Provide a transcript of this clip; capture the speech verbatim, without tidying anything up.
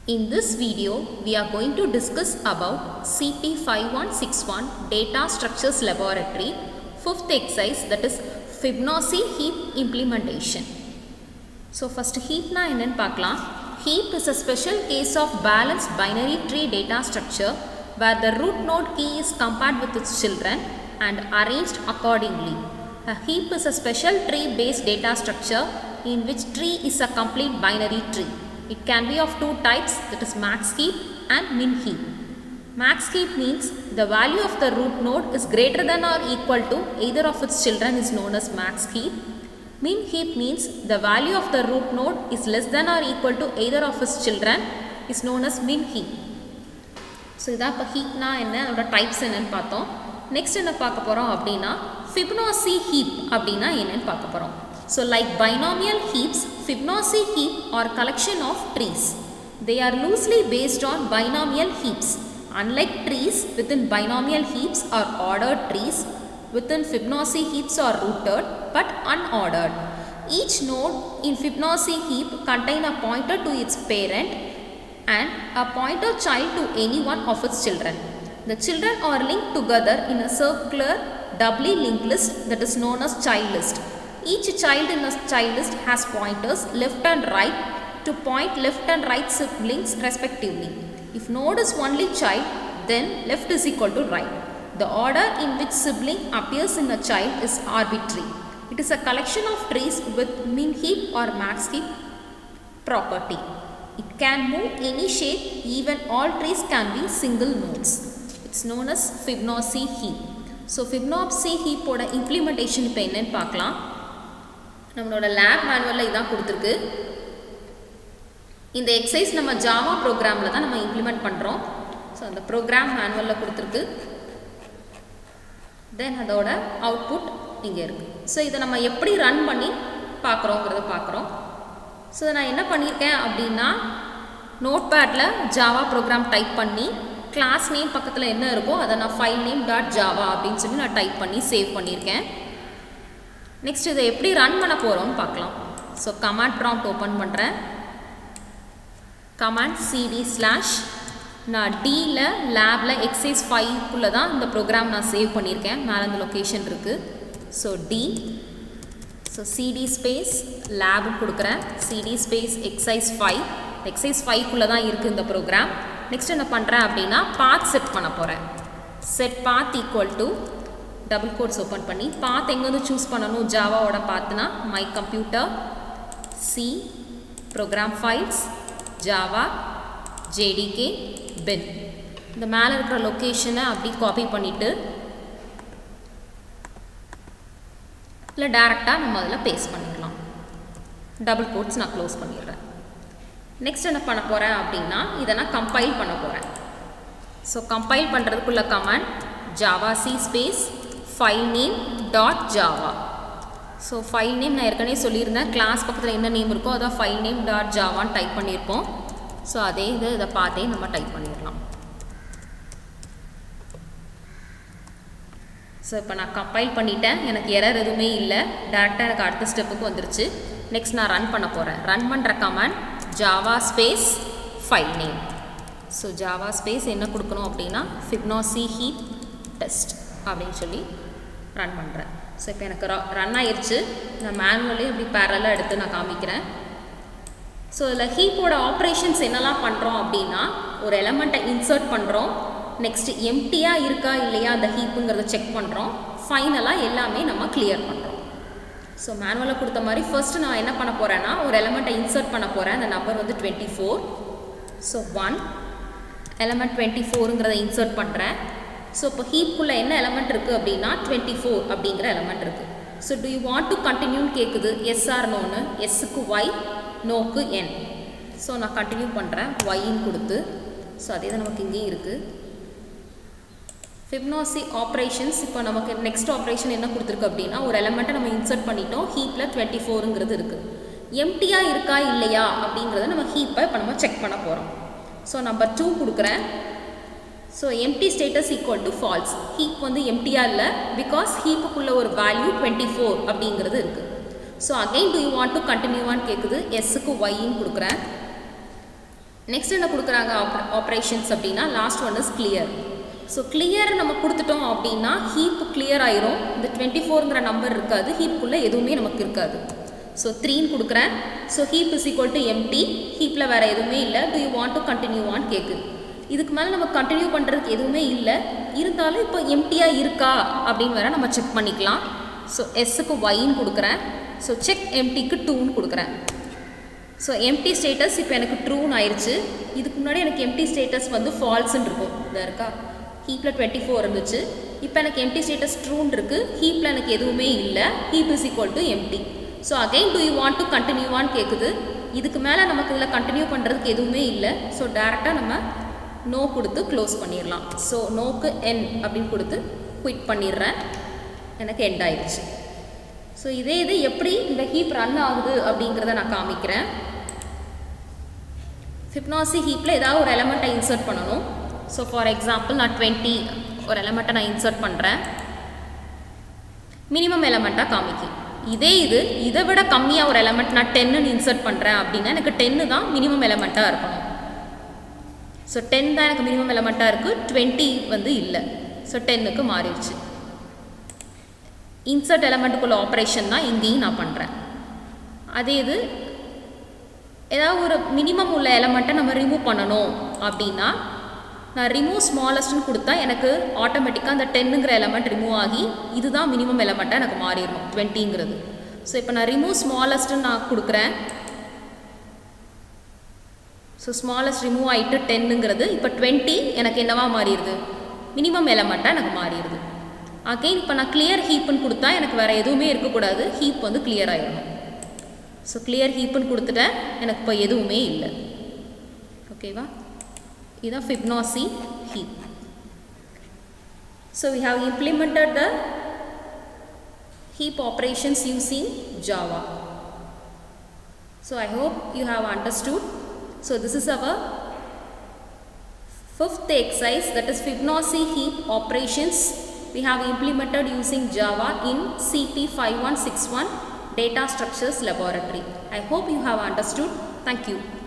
In this video, we are going to discuss about C P five one six one Data Structures Laboratory, fifth exercise, that is Fibonacci heap implementation. So first heap na enna paakalam. Heap is a special case of balanced binary tree data structure where the root node key is compared with its children and arranged accordingly. A heap is a special tree based data structure in which tree is a complete binary tree. It can be of two types, that is max heap and min heap. Max heap means the value of the root node is greater than or equal to either of its children is known as max heap. Min heap means the value of the root node is less than or equal to either of its children is known as min heap. So idha pa heap na enna oda types enna nu paathom. Next enna paaka porom appadina Fibonacci heap appadina enna nu paaka porom. So like binomial heaps, Fibonacci heap are collection of trees. They are loosely based on binomial heaps. Unlike trees within binomial heaps are ordered trees, within Fibonacci heaps are rooted but unordered. Each node in Fibonacci heap contain a pointer to its parent and a pointer child to any one of its children. The children are linked together in a circular doubly linked list that is known as child list. Each child in a child list has pointers left and right to point left and right siblings respectively. If node is only child, then left is equal to right. The order in which sibling appears in a child is arbitrary. It is a collection of trees with min heap or max heap property. It can move any shape, even all trees can be single nodes. It's known as Fibonacci heap. So Fibonacci heap oda implementation ipo enna nu paakalam. நம்மளோட lab மேனுவலில் இதான் கொடுத்துருக்கு. இந்த exercise நம்ம Java ப்ரோக்ராமில் தான் நம்ம implement பண்ணுறோம். ஸோ அந்த ப்ரோக்ராம் மேனுவலில் கொடுத்துருக்கு. தென் அதோட அவுட்புட் இங்கே இருக்குது. ஸோ இதை நம்ம எப்படி ரன் பண்ணி பார்க்குறோங்கிறத பார்க்குறோம். ஸோ நான் என்ன பண்ணியிருக்கேன் அப்படின்னா நோட் பேடில் ஜாவா ப்ரோக்ராம் டைப் பண்ணி கிளாஸ் நேம் பக்கத்தில் என்ன இருக்கோ அதை நான் ஃபைல் நேம் டாட் ஜாவா அப்படின்னு சொல்லி நான் டைப் பண்ணி சேவ் பண்ணியிருக்கேன். நெக்ஸ்ட் இதை எப்படி ரன் பண்ண போகிறோம்னு பார்க்கலாம். ஸோ கமாண்ட் ப்ராம்ப்ட் ஓப்பன் பண்ணுறேன். கமாண்ட் சிடி ஸ்லாஷ் நான் டியில் லேபில் எக்ஸைஸ் ஃபைவ்க்குள்ளே தான் இந்த ப்ரோக்ராம் நான் சேவ் பண்ணியிருக்கேன். மேலே இந்த லொக்கேஷன் இருக்குது. So D so CD space lab கொடுக்குறேன். CD space exercise five exercise ஃபைவ்க்குள்ளே தான் இருக்குது இந்த ப்ரோக்ராம். நெக்ஸ்ட் என்ன பண்ணுறேன் அப்படின்னா பாத் செட் பண்ண போகிறேன். Set path equal to double quotes open பண்ணி பாத் எங்கேருந்து சூஸ் பண்ணணும் ஜாவாவோட பாத்துனா my computer C program files Java JDK bin இந்த மேலே இருக்கிற லொக்கேஷனை அப்படி காப்பி பண்ணிவிட்டு இல்லை டேரெக்டாக நம்ம அதில் பேஸ்ட் பண்ணிடலாம். டபுள் கோட்ஸ் நான் க்ளோஸ் பண்ணிடுறேன். நெக்ஸ்ட் என்ன பண்ண போகிறேன் அப்படின்னா இதை நான் கம்பைல் பண்ண போகிறேன். ஸோ கம்பைல் பண்ணுறதுக்குள்ள command Java C space file name dot Java. So file name நான் ஏற்கனவே சொல்லியிருந்தேன். கிளாஸ் பக்கத்தில் என்ன நேம் இருக்கோ அதான் ஃபைல் நேம் டாட் ஜாவான்னு டைப் பண்ணியிருப்போம். ஸோ அதே இது இதை பார்த்தே நம்ம டைப் பண்ணிடலாம். ஸோ இப்போ நான் கம்பைல் பண்ணிட்டேன். எனக்கு எரர் எதுவுமே இல்லை. டேரெக்டாக எனக்கு அடுத்த ஸ்டெப்புக்கு வந்துருச்சு. நெக்ஸ்ட் நான் ரன் பண்ண போகிறேன். ரன் பண்ணுற command Java space file name. So Java space என்ன கொடுக்கணும் அப்படின்னா Fibonacci heap டெஸ்ட் அப்படின்னு சொல்லி ரன் பண்ணுறேன். ஸோ இப்போ எனக்கு ரன் ஆயிடுச்சு. நான் மேனுவலே இப்படி பேரலாக எடுத்து நான் காமிக்கிறேன். ஸோ இதில் ஹீப்போட ஆப்ரேஷன்ஸ் என்னெல்லாம் பண்ணுறோம் அப்படின்னா ஒரு எலமெண்ட்டை இன்சர்ட் பண்ணுறோம். நெக்ஸ்ட்டு எம்டியாக இருக்கா இல்லையா அந்த ஹீப்புங்கிறத செக் பண்ணுறோம். ஃபைனலாக எல்லாமே நம்ம கிளியர் பண்ணுறோம். ஸோ மேனுவலில் கொடுத்த மாதிரி ஃபர்ஸ்ட் நான் என்ன பண்ண போகிறேன்னா ஒரு எலமெண்ட்டை இன்சர்ட் பண்ண போகிறேன். அந்த நம்பர் வந்து twenty four. So one element twenty ஃபோருங்கிறத இன்சர்ட் பண்ணுறேன். ஸோ இப்போ ஹீப்புக்குள்ளே என்ன எலமெண்ட் இருக்குது அப்படின்னா டுவெண்ட்டி ஃபோர் அப்படிங்கிற எலமெண்ட் இருக்குது. So do you want to கண்டினியூன்னு கேட்குது. எஸ் ஆர் நோன்னு. எஸ்ஸுக்கு ஒய், நோக்கு என். ஸோ நான் கண்டினியூ பண்ணுறேன் ஒய்ன்னு கொடுத்து. ஸோ அதே தான் நமக்கு இங்கேயும் இருக்குது. Fibonacci ஆப்ரேஷன்ஸ் இப்போ நமக்கு நெக்ஸ்ட் ஆப்ரேஷன் என்ன கொடுத்துருக்கு அப்படின்னா ஒரு எலமெண்ட்டை நம்ம இன்சர்ட் பண்ணிட்டோம். ஹீப்பில் டுவெண்ட்டி ஃபோருங்கிறது இருக்குது. எம்டியாக இருக்கா இல்லையா அப்படிங்கிறத நம்ம ஹீப்பை இப்போ நம்ம செக் பண்ண போகிறோம். ஸோ நம்பர் டூ கொடுக்குறேன். So empty status equal to false. Heap வந்து எம்டியாக இல்லை பிகாஸ் ஹீப்புக்குள்ள ஒரு வேல்யூ டுவெண்ட்டி ஃபோர் அப்படிங்கிறது இருக்குது. So again do you want to கண்டினியூவான்னு கேட்குது. எஸ்ஸுக்கு ஒய்ன்னு கொடுக்குறேன். நெக்ஸ்ட் என்ன கொடுக்குறாங்க ஆப்ரேஷன்ஸ் அப்படின்னா last one is clear. So clear நம்ம கொடுத்துட்டோம் அப்படின்னா ஹீப் கிளியர் ஆயிரும். இந்த டுவெண்ட்டி ஃபோருங்கிற நம்பர் இருக்காது, ஹீப்புக்குள்ளே எதுவுமே நமக்கு இருக்காது. ஸோ த்ரீன்னு கொடுக்குறேன். So heap is equal to empty, ஹீப்பில் வேறு எதுவுமே இல்லை. டு யூ வாண்ட் டு கண்டினியூவான்னு கேட்குது. இதுக்கு மேலே நம்ம கண்டினியூ பண்ணுறதுக்கு எதுவுமே இல்லை, இருந்தாலும் இப்போ எம்டியாக இருக்கா அப்படின்னு வேற நம்ம செக் பண்ணிக்கலாம். ஸோ எஸ்ஸுக்கு ஒய்ன்னு கொடுக்குறேன். ஸோ செக் எம்டிக்கு டூன்னு கொடுக்குறேன். ஸோ எம்டி ஸ்டேட்டஸ் இப்போ எனக்கு ட்ரூன்னு ஆயிடுச்சு. இதுக்கு முன்னாடி எனக்கு எம்டி ஸ்டேட்டஸ் வந்து ஃபால்ஸ்ன்னு இருக்கும். இதாக இருக்கா, ஹீப்பில் டுவெண்ட்டி ஃபோர் இருந்துச்சு. இப்போ எனக்கு எம்டி ஸ்டேட்டஸ் ட்ரூன்னு இருக்குது, ஹீப்பில் எனக்கு எதுவுமே இல்லை. Heap is equal to empty. So again do you want to கண்டினியூவான்னு கேட்குது. இதுக்கு மேலே நமக்கு இதில் கண்டினியூ பண்ணுறதுக்கு எதுவுமே இல்லை. ஸோ டேரெக்டாக நம்ம நோ கொடுத்து க்ளோஸ் பண்ணிடலாம். ஸோ நோக்கு என் அப்படின்னு கொடுத்து குயிட் பண்ணிடுறேன். எனக்கு எண்ட் ஆயிடுச்சு. ஸோ இதே இது எப்படி இந்த ஹீப் ரன் ஆகுது அப்படிங்கிறத நான் காமிக்கிறேன். ஃபிப்னாசி ஹீப்பில் ஏதாவது ஒரு எலமெண்ட்டை இன்சர்ட் பண்ணணும். ஸோ ஃபார் எக்ஸாம்பிள் நான் டுவெண்ட்டி ஒரு எலமெண்ட்டை நான் இன்சர்ட் பண்ணுறேன். மினிமம் எலமெண்ட்டாக காமிக்கும். இதே இது இதை விட கம்மியாக ஒரு எலமெண்ட் நான் டென்னு இன்சர்ட் பண்ணுறேன் அப்படின்னா எனக்கு டென்னு தான் மினிமம் எலமெண்ட்டாக இருக்கணும். ஸோ டென் தான் எனக்கு மினிமம் எலமெண்ட்டாக இருக்குது, டுவெண்ட்டி வந்து இல்லை. ஸோ டென்னுக்கு மாறிடுச்சு. இன்சர்ட் எலமெண்ட்டுக்குள்ள ஆப்ரேஷன் தான் இங்கேயும் நான் பண்ணுறேன். அதே இது ஏதாவது ஒரு மினிமம் உள்ள எலமெண்ட்டை நம்ம ரிமூவ் பண்ணணும் அப்படின்னா நான் ரிமூவ் ஸ்மாலஸ்ட்னு கொடுத்தா எனக்கு ஆட்டோமேட்டிக்காக அந்த டென்னுங்கிற எலமெண்ட் ரிமூவ் ஆகி இதுதான் மினிமம் எலமெண்ட்டாக எனக்கு மாறிடணும், டுவெண்ட்டிங்கிறது. ஸோ இப்போ நான் ரிமூவ் ஸ்மாலஸ்ட்னு நான் கொடுக்குறேன். ஸோ ஸ்மாலஸ்ட் ரிமூவ் ஆகிட்டு டென்னுங்கிறது இப்போ டுவெண்ட்டி எனக்கு என்னவா மாறிடுது, மினிமம் எலமெண்ட்டாக எனக்கு மாறிடுது. அகெயின் இப்போ நான் கிளியர் ஹீப்புன்னு கொடுத்தா எனக்கு வேறு எதுவுமே இருக்கக்கூடாது, ஹீப் வந்து கிளியர் ஆகிடணும். ஸோ கிளியர் ஹீப்புன்னு கொடுத்துட்டேன், எனக்கு இப்போ எதுவுமே இல்லை. ஓகேவா, இதுதான் Fibonacci heap. So we have implemented the heap operations using Java. So I hope you have understood. So this is our fifth exercise, that is Fibonacci heap operations we have implemented using Java in C P five one six one Data Structures Laboratory. I hope you have understood. Thank you.